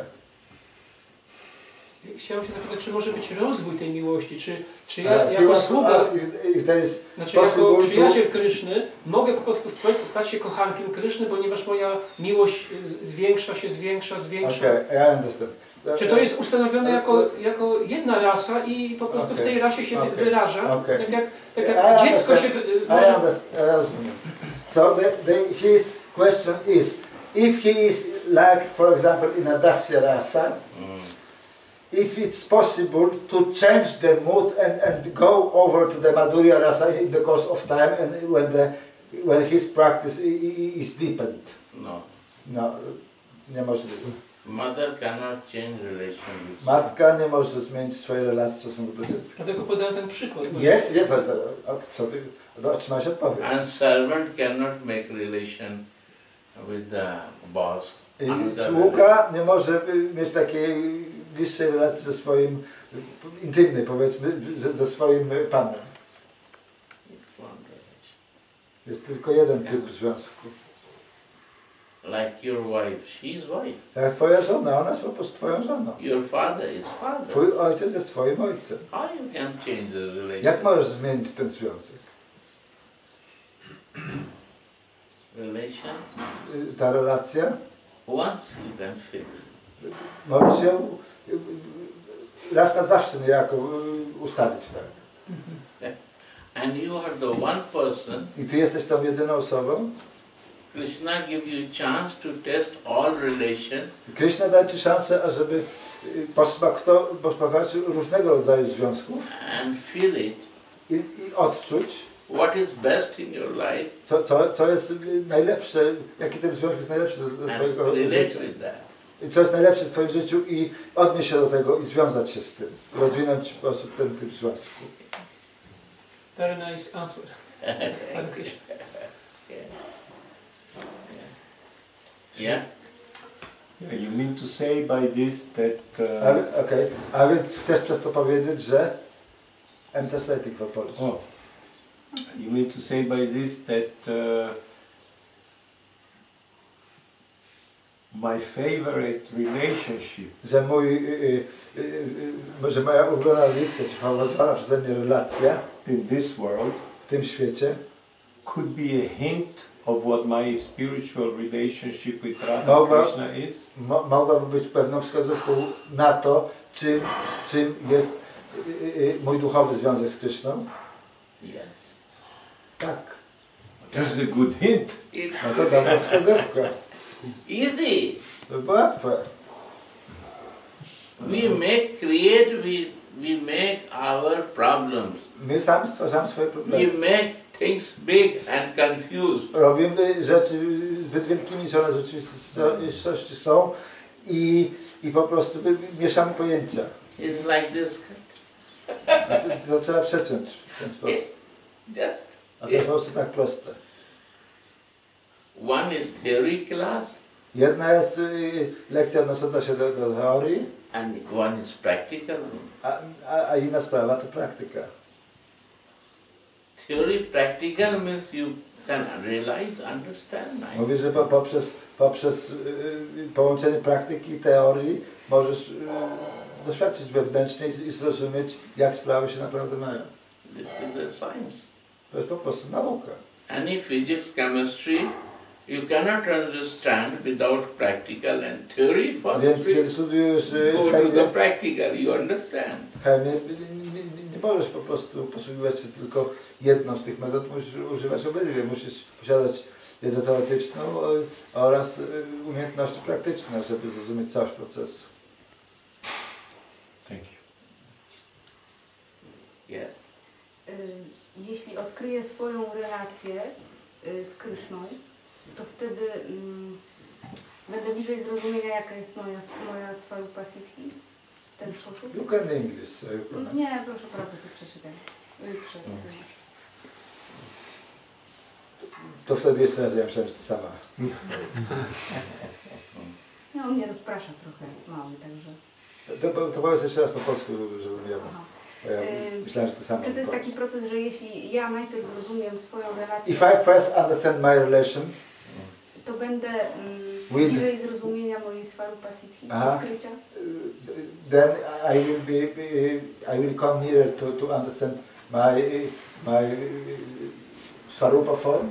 Chciałem się zapytać, czy może być rozwój tej miłości, czy ja jako sługa, znaczy jako przyjaciel Kryszny mogę po prostu stać się kochankiem Kryszny, ponieważ moja miłość zwiększa się. Okay, I understand. Czy to jest ustanowione jako jedna rasa i po prostu w tej rasie się wyraża, tak jak dziecko się może... I understand. So his question is, if he is like, for example, in a Dasya rasa, if it's possible to change the mood and go over to the Madhurya rasa in the course of time, and when his practice is deepened. No, nie może być. Mother cannot change relation with Matka nie może zmienić swojej relacji w stosunku do dziecka. Dlatego podałem ten przykład. Jest, otrzymałeś odpowiedź. And servant cannot make relation with the boss. Sługa nie może mieć takiej bliższej relacji ze swoim, intymnej powiedzmy, ze swoim panem. It's one relation. Jest tylko jeden typ związku. Like your wife, she's wife. Jak twoja żona, ona jest po prostu twoją żoną. Your father is father. Twój ojciec jest twoim ojcem. How you can change the relation? Jak możesz zmienić ten związek? Relation, Ta relacja, once you can fix. możesz ją raz na zawsze niejako ustalić. Tak? And you are the one person, I ty jesteś tą jedyną osobą. Krishna give you chance to test all relations. Krishna daje ci szansę, ażeby posmakować różnego rodzaju związków And feel it. i odczuć, What is best in your life co jest najlepsze, jaki ten związek jest najlepszy do and twojego relate życia. with that. I co jest najlepsze w twoim życiu i odnieść się do tego i związać się z tym. Rozwinąć w sposób ten typ związku. Very nice answer. Hare Krishna. Yeah? Yeah, you mean to say by this that... Okej, a więc chcesz przez to powiedzieć, że... I'm translating for Polish. Oh, you mean to say by this that my favorite relationship... Że że moja ulubiona relacja, czy faworyzowana przeze mnie relacja in this world w tym świecie could be a hint of what my spiritual relationship with Radha Krishna is? Mogłaby być pewną wskazówką na to, czym jest mój duchowy związek z Kryszną? Yes. Tak. That's a good hint. No to dobra wskazówka. Easy. To było łatwe. We make our problems. My sami stwarzamy swoje We problemy. make things big and confused. Robimy rzeczy zbyt wielkimi, niż one w rzeczywistości są i po prostu mieszamy pojęcia. It's like this. A to trzeba przeciąć w ten sposób. A to jest po prostu tak proste. One is theory class Jedna jest lekcja odnosząca się do teorii, and one is practical. a inna sprawa to praktyka. Theory practical means you can realize, understand. Mówię, że poprzez połączenie praktyki i teorii możesz doświadczyć wewnętrznie i zrozumieć, jak sprawy się naprawdę mają. This is the science. To jest po prostu nauka. Any physics, chemistry, you cannot understand without practical and theory. Więc First, kiedy studiujesz go to the practical, you understand. chemię, nie możesz po prostu posługiwać się tylko jedną z tych metod, musisz używać obydwie. Musisz posiadać wiedzę teoretyczną oraz umiejętności praktyczne, żeby zrozumieć całość procesu. Thank you. Yes. Jeśli odkryję swoją relację z Kryszną, to wtedy będę bliżej zrozumienia, jaka jest moja swarupa siddhi w ten sposób. You can English, so you can. Nie, proszę bardzo, to przeczytaj. To wtedy jeszcze raz ja myślałem, że ty sama. No, on mnie rozprasza trochę mały, także... To powiedz jeszcze raz po polsku, żebym ja... Ja myślałem, że ty sama. To jest taki proces, że jeśli ja najpierw zrozumiem swoją relację... If I first understand my relation, to będę bliżej zrozumienia mojej swarupa siddhi, odkrycia. then I will come nearer to understand my swarupa form.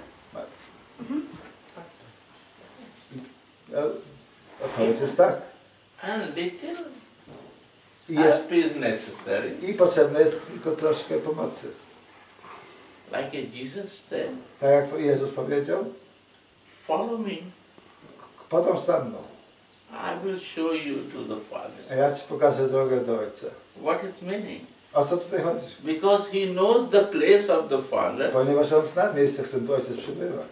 Odpowiedź jest tak. And little I help is necessary. I potrzebne jest tylko troszkę pomocy. Like Jesus said, Tak jak Jezus powiedział, follow me. podąż za mną, I will show you to the Father. a ja ci pokażę drogę do Ojca. What is meaning? O co tutaj chodzi? Because he knows the place of the Father, Ponieważ On zna miejsce, w którym Ojciec przybywa.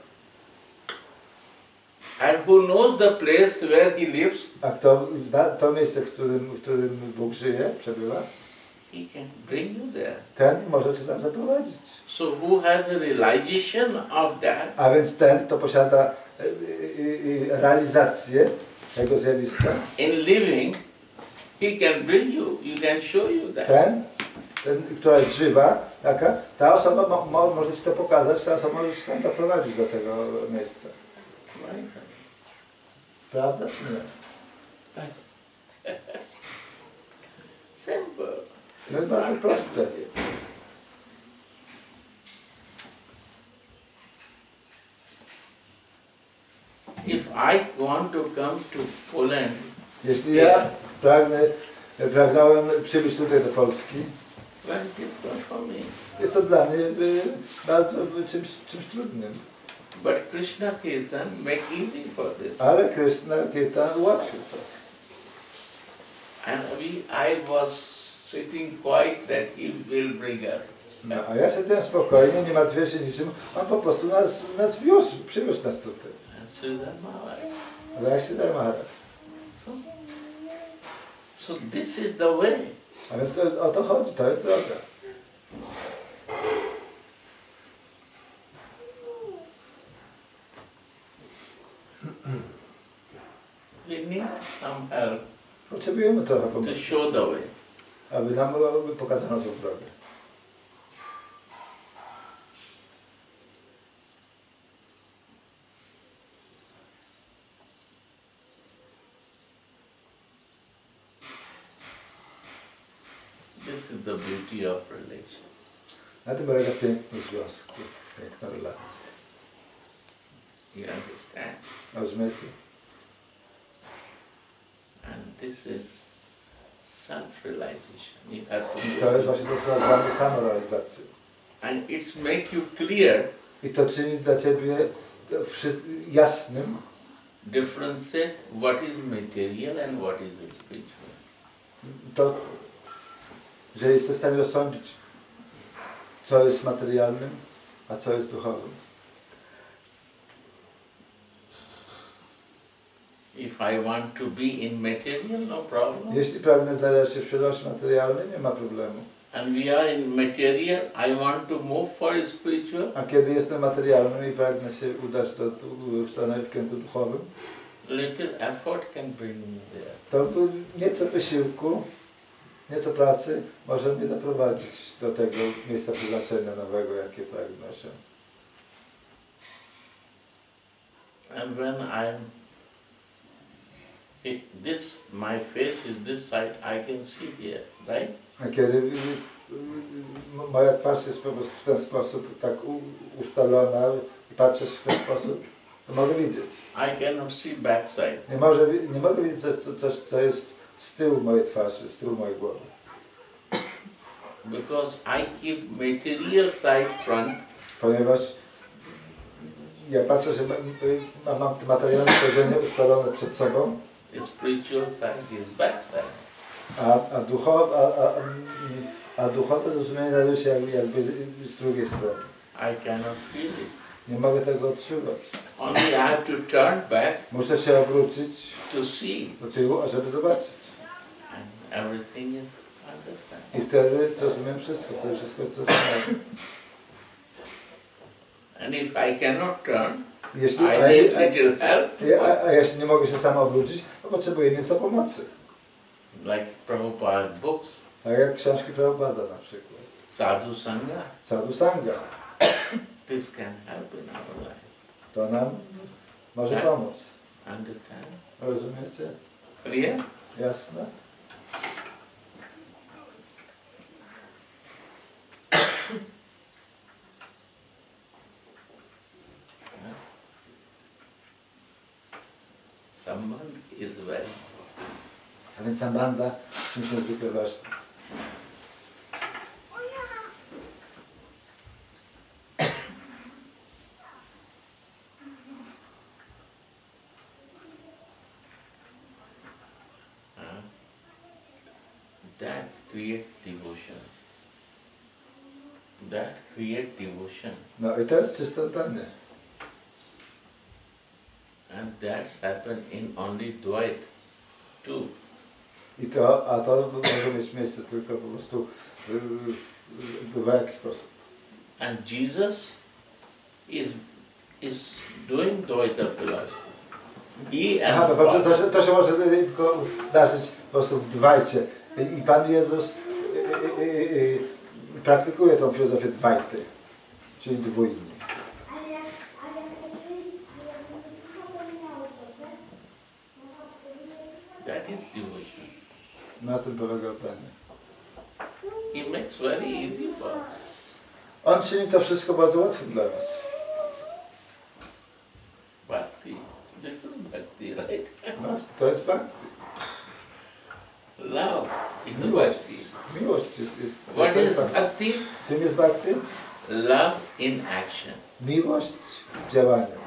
and who knows the place where he lives, A kto zna to miejsce, w którym Bóg żyje, przebywa, he can bring you there. ten może cię tam zaprowadzić. So who has a realization of that, A więc ten, kto posiada realizację tego zjawiska, in living, he can bring you, he can show you that. ten, która jest żywa, ta osoba może ci to pokazać, ta osoba może ci tam zaprowadzić do tego miejsca. Right? Prawda czy nie? Tak. Simple. No jest It's bardzo not proste. complicated. If I want to come to Poland, Jeśli ja pragnąłem przybyć tutaj do Polski, very difficult for me. jest to dla mnie bardzo czymś trudnym. But Krishna Kirtan make easy for this. Ale Krishna Kirtan ułatwił to. And I was sitting quiet that he will bring us. No, a ja siedziałem spokojnie, nie martwiłem się niczym. On po prostu nas wiózł, przywiózł nas tutaj. And Sridhar Maharaj. Ale jak się daje Maharaj. So this is the way. A więc o to chodzi, to jest droga. help Potrzebujemy trochę to pomocy, show the way. aby nam pokazano tą drogę. This is the beauty of relation. Na tym polega piękno związku, piękno relacji. You understand? Rozumiecie? And this is self-realization. You have to I to jest właśnie to, co nazywamy samorealizacją. and it's make you clear, I to czyni dla Ciebie jasnym, differentiate what is material and what is spiritual. to, że jesteś w stanie rozsądzić, co jest materialnym, a co jest duchowym. If I want to be in material, no problem. Jeśli pragnę znaleźć się w świadomości materialnej, nie ma problemu. And we are in material, I want to move for spiritual. A kiedy jestem materialnym i pragnę się udać w stronę w kierunku duchowym, Little effort can bring me there. to nieco wysiłku, nieco pracy może mnie doprowadzić do tego miejsca przeznaczenia nowego, jakie pragnę osiągnąć. And when my face is this side, I can see here, right? A kiedy moja twarz jest po prostu w ten sposób tak ustalona i patrzę w ten sposób, to mogę widzieć. I cannot see backside. Nie mogę widzieć, co jest z tyłu mojej twarzy, z tyłu mojej głowy. Because I keep material side front, Ponieważ ja patrzę, że mam to materialne spojrzenie ustalone przed sobą, the spiritual side is backside. a duchowe zrozumienie znajduje się jakby z drugiej strony. I cannot feel it. Nie mogę tego odczuwać. Only I have to turn back Muszę się obrócić to see. do tyłu, ażeby zobaczyć. And everything is understand. I wtedy zrozumiem wszystko, wtedy wszystko jest zrozumiałe. And if I cannot turn, Jeśli, I need little help. a jeśli nie mogę się sam obrócić, to potrzebuję nieco pomocy. Like Prabhupada books, Tak jak książki Prabhupada na przykład. Sadhu Sangha, Sadhu Sangha. this can help in our life. To nam może Tak. pomóc. Understand? Rozumiecie? Clear? Jasne? Sambandh is very important. A więc sambandha jest niezwykle ważna. That creates devotion. That creates devotion. No i to jest czyste oddanie. And that's happened in only Dwight too. A to może mieć miejsce tylko po prostu w jaki sposób. And Jesus is doing Dvaita philosophy. Aha, to się może tylko zdarzyć po prostu w Dwajcie. I Pan Jezus praktykuje tą filozofię Dwajty, czyli dwójnie. That is devotion. Na tym polega oddanie. He makes very easy for us. On czyni to wszystko bardzo łatwym dla nas. Bhakti. This is bhakti, right? No, to jest bhakti. Love is Miłość. bhakti. Miłość jest What is bhakti. bhakti? Czym jest bhakti? Love in action. Miłość w działaniu.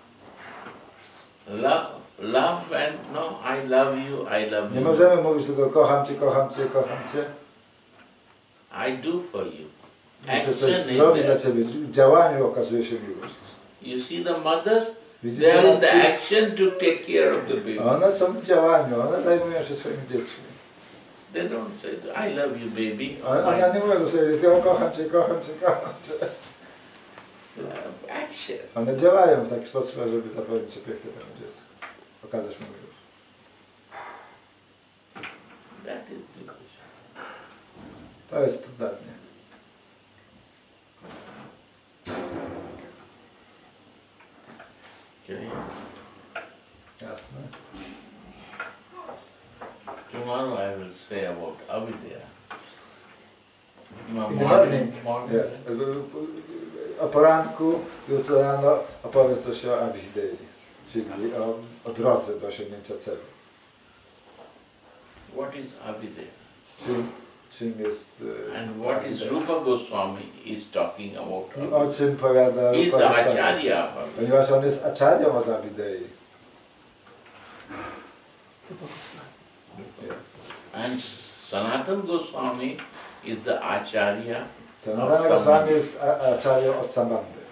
Love when no, I love you, I love Nie you. możemy mówić tylko kocham Cię, kocham Cię, kocham Cię. I do for you. Muszę Action coś is zrobić dla there. Ciebie. W działaniu okazuje się miłość. You see the mothers? Widzicie They are in the matki? action to take care of the baby. One są w działaniu, one zajmują się swoimi dziećmi. They don't say, I love you, baby. One nie mówią do swojej dzieci, kocham Cię, kocham Cię, kocham Cię. Love, action. One działają w taki sposób, żeby zapewnić opiekę temu dziecku. Okazać mu miłość. That is devotion. To jest oddanie. Okay. Jasne. Tomorrow I will say about Avidya. In the morning, yes. O poranku, jutro rano opowiem coś o Abhidei, czyli o drodze do osiągnięcia celu. What is Avidya? Czym jest And what is Rupa Goswami is talking about? I o czym powiada He is Rupa the Goswami? Acharya of Avidya. Ponieważ on jest acharyą od Abhidei. And Sanatana Goswami is the Acharya Sanatana of Goswami Sambandha. jest acharyą od Sambandhy.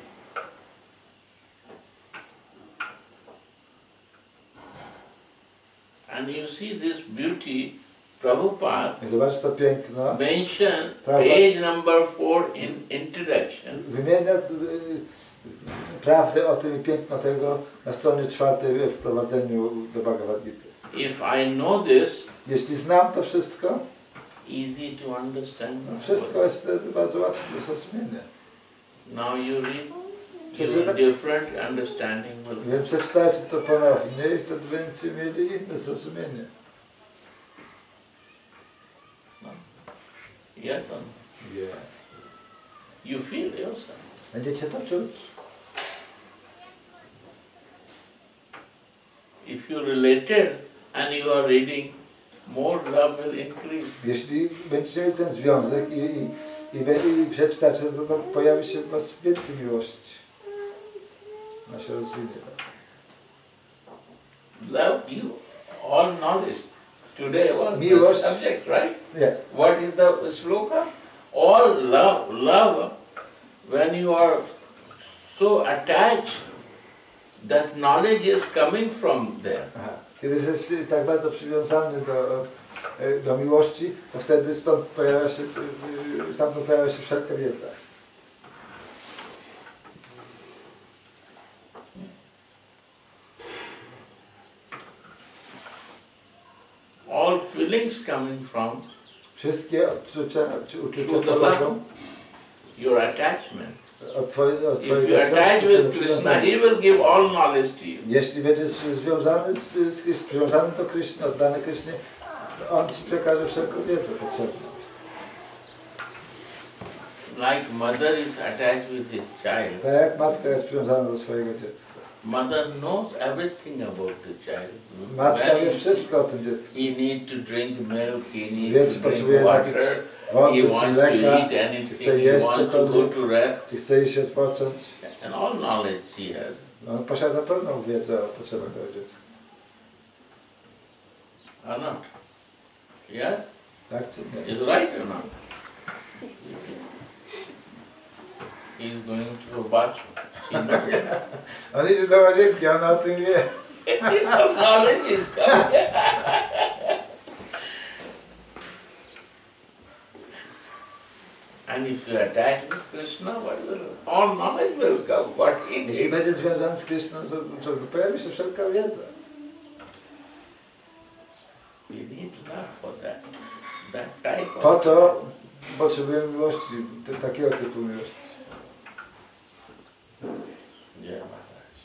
And you see this beauty, Prabhupada I zobacz to piękno. mentioned Prabhupada page number 4 in introduction. Wymienia prawdę o tym i piękno tego na stronie 4 w wprowadzeniu do Bhagavad Gita. If I know this, Jeśli znam to wszystko, easy to understand. no wszystko jest wtedy bardzo łatwe do zrozumienia. Now you read, Przeczyta- your different understanding will come. Więc przeczytajcie to ponownie i wtedy będziecie mieli inne zrozumienie. Yes or no? Yeah. You feel yourself. Będziecie to czuć. If you related and you are reading, more love will increase. Jeśli będziecie mieli ten związek i przeczytacie, to pojawi się w was więcej miłości. Ma się rozwinie. Love give all knowledge. Today was the Miłość. subject, right? Yes. What is the sloka? All love, when you are so attached, that knowledge is coming from there. Aha. Kiedy jesteś tak bardzo przywiązany do miłości, to wtedy stamtąd pojawia się wszelka wiedza. All feelings coming from Wszystkie odczucia czy uczucia through the pochodzą love, your attachment. od twojego If you attach with Krishna, he will give all knowledge to you. Jeśli będziesz związany przywiązany do Kryszny, oddany Krysznie, to on ci przekaże wszelką wiedzę potrzebną. Like mother is attached with his child, Tak jak matka jest przywiązana do swojego dziecka. mother knows everything about the child. Matka When wie he- wszystko o tym dziecku. he need to drink milk, he Wie, needs czy to drink potrzebuje napić water, wody he czy wants to mleka, eat czy anything, chce he jeść wants to go cokolwiek, to rest, czy chce iść odpocząć. and all knowledge he has. On posiada pełną wiedzę o potrzebach tego dziecka. Or not? Yes? Tak czy nie? Is right or not? He is going to the bathroom. She knows. On idzie do łazienki, ona o tym wie. All knowledge is coming. And if you attach with Krishna, all knowledge will come. What he Jeśli takes. będzie związany z Kryszną, to pojawi się wszelka wiedza. We need love for that. That type Po of to potrzebujemy miłości, takiego typu miłości. Jai Maharaj.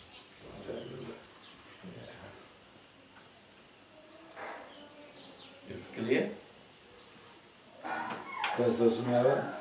Is clear? To jest zrozumiałe?